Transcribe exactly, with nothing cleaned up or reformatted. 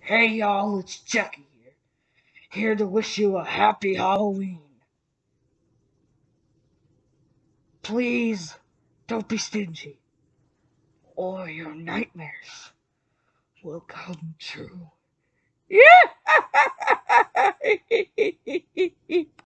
Hey y'all, it's Chucky here, here to wish you a happy Halloween. Please don't be stingy, or your nightmares will come true. Yeah!